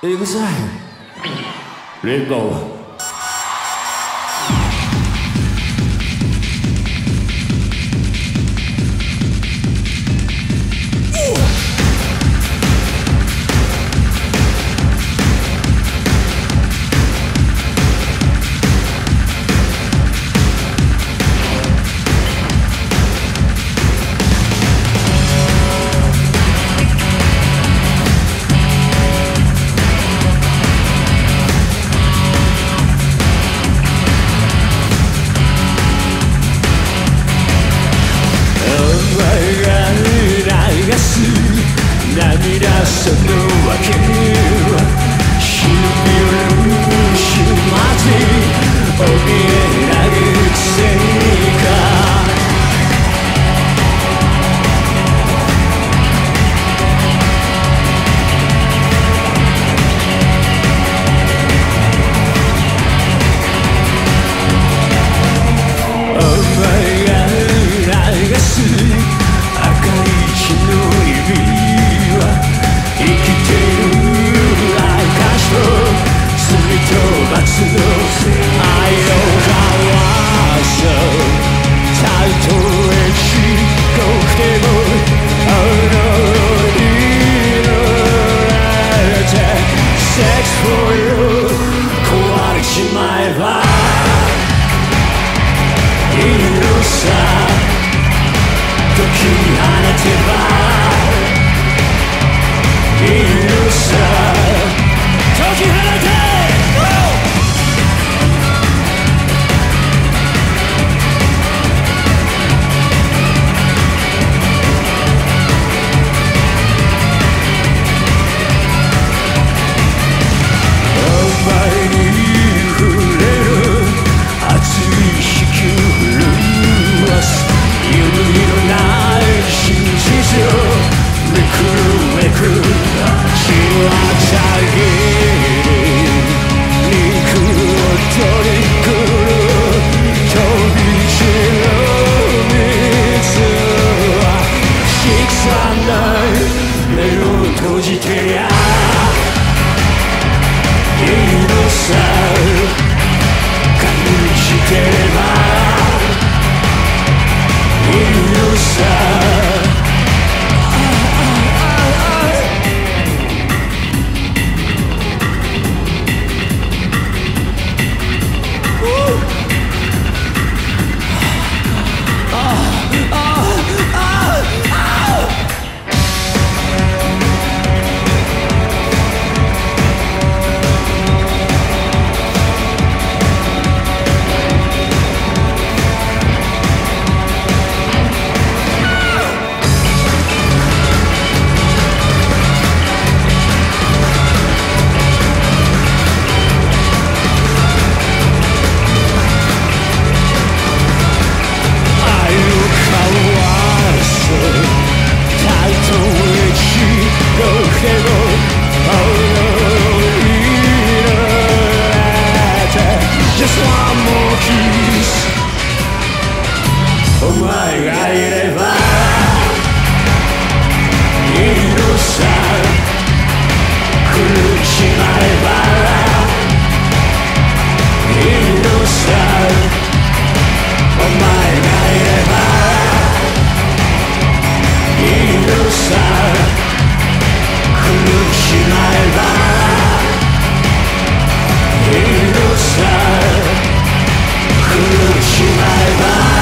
EXILE Rainbow涙そのわけ日々を始末怯えなぐくせにかお前が流す赤い血の指生きてる証と罪と罰の愛を交わそうたとえ低くても踊りのれて Sex for you 壊れちまえばいいのさ解き放てばいいのさ解き放てお前に触れる熱い引き震わす意味のない真実をめくるめくる血はたぎり肉を取り来る飛び散る水はしくさない目を閉じてやいいのさ感じてればいいのさお前がいればいいのさ苦しまえばいいのさお前がいればいいのさ苦しまえばいいのさ苦しまえば